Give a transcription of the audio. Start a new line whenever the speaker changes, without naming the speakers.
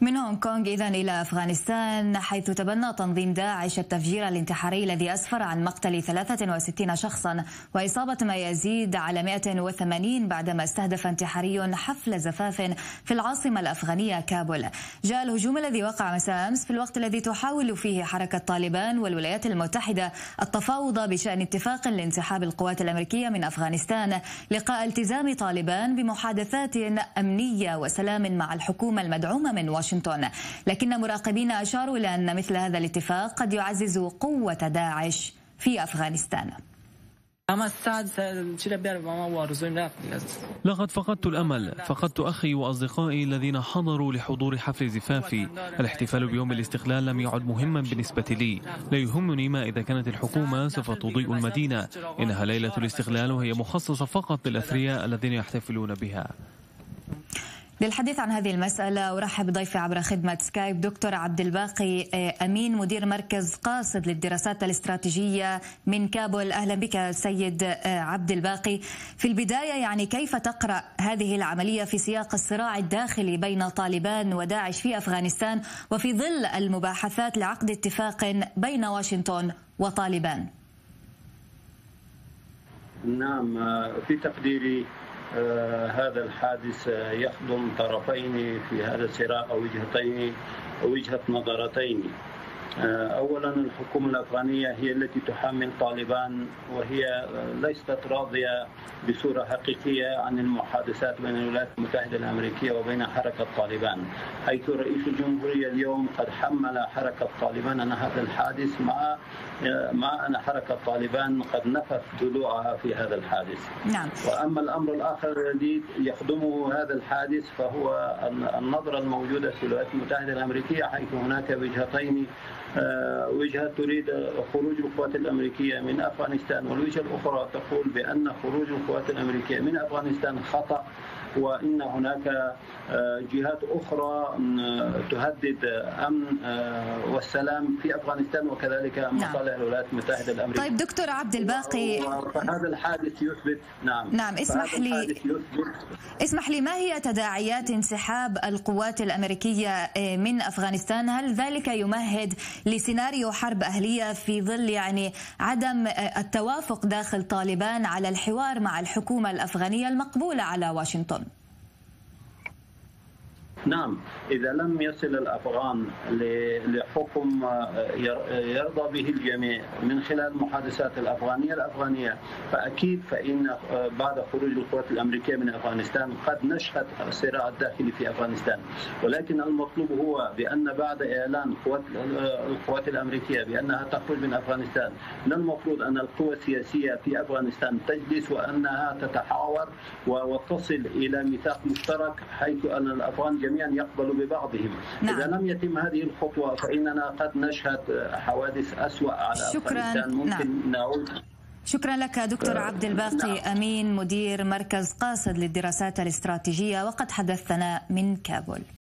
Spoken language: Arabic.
من هونغ كونغ إذن إلى أفغانستان، حيث تبنى تنظيم داعش التفجير الانتحاري الذي أسفر عن مقتل 63 شخصا وإصابة ما يزيد على 180 بعدما استهدف انتحاري حفل زفاف في العاصمة الأفغانية كابول. جاء الهجوم الذي وقع مساء أمس في الوقت الذي تحاول فيه حركة طالبان والولايات المتحدة التفاوض بشأن اتفاق لانسحاب القوات الأمريكية من أفغانستان لقاء التزام طالبان بمحادثات أمنية وسلام مع الحكومة المدعومة من واشنطن. لكن مراقبين أشاروا إلى أن مثل هذا الاتفاق قد يعزز قوة داعش في أفغانستان.
لقد فقدت الأمل، فقدت أخي وأصدقائي الذين حضروا لحضور حفل زفافي. الاحتفال بيوم الاستقلال لم يعد مهما بالنسبة لي. لا يهمني ما إذا كانت الحكومة سوف تضيء المدينة. إنها ليلة الاستقلال وهي مخصصة فقط للأثرياء الذين يحتفلون بها.
للحديث عن هذه المسألة أرحب بضيفي عبر خدمة سكايب دكتور عبد الباقي أمين، مدير مركز قاصد للدراسات الاستراتيجية من كابول. أهلا بك سيد عبد الباقي. في البداية كيف تقرأ هذه العملية في سياق الصراع الداخلي بين طالبان وداعش في أفغانستان وفي ظل المباحثات لعقد اتفاق بين واشنطن وطالبان؟
نعم، في تقديري هذا الحادث يخدم طرفين في هذا الصراع أو وجهة نظرتين. أولا، الحكومة الأفغانية هي التي تحامي طالبان، وهي ليست راضية بصورة حقيقية عن المحادثات بين الولايات المتحدة الأمريكية وبين حركة طالبان، حيث رئيس الجمهورية اليوم قد حمل حركة طالبان أن هذا الحادث مع أن حركة طالبان قد نفت ضلوعها في هذا الحادث.
نعم.
وأما الأمر الآخر الذي يخدمه هذا الحادث فهو النظرة الموجودة في الولايات المتحدة الأمريكية، حيث هناك وجهتين. وجهة تريد خروج القوات الأمريكية من أفغانستان، والوجهة الأخرى تقول بأن خروج القوات الأمريكية من أفغانستان خطأ، وإن هناك جهات أخرى تهدد أمن والسلام في أفغانستان وكذلك مصالح الولايات المتحدة الأمريكية.
طيب دكتور عبد الباقي،
فهذا الحادث يثبت. نعم
اسمح لي، ما هي تداعيات انسحاب القوات الأمريكية من أفغانستان؟ هل ذلك يمهد لسيناريو حرب أهلية في ظل عدم التوافق داخل طالبان على الحوار مع الحكومة الأفغانية المقبولة على واشنطن؟
نعم، إذا لم يصل الأفغان لحكم يرضى به الجميع من خلال المحادثات الأفغانية فإن بعد خروج القوات الأمريكية من أفغانستان قد نشهد الصراع الداخلي في أفغانستان. ولكن المطلوب هو بأن بعد إعلان القوات الأمريكية بأنها تخرج من أفغانستان، من المفروض أن القوى السياسية في أفغانستان تجلس وأنها تتحاور وتصل إلى ميثاق مشترك، حيث أن الأفغان جميعا يقبلوا ببعضهم.
نعم.
إذا لم يتم هذه الخطوة فإننا قد نشهد حوادث أسوأ على أفغانستان. ممكن نعود.
شكرا لك دكتور عبد الباقي أمين، مدير مركز قاصد للدراسات الاستراتيجية، وقد حدثنا من كابول.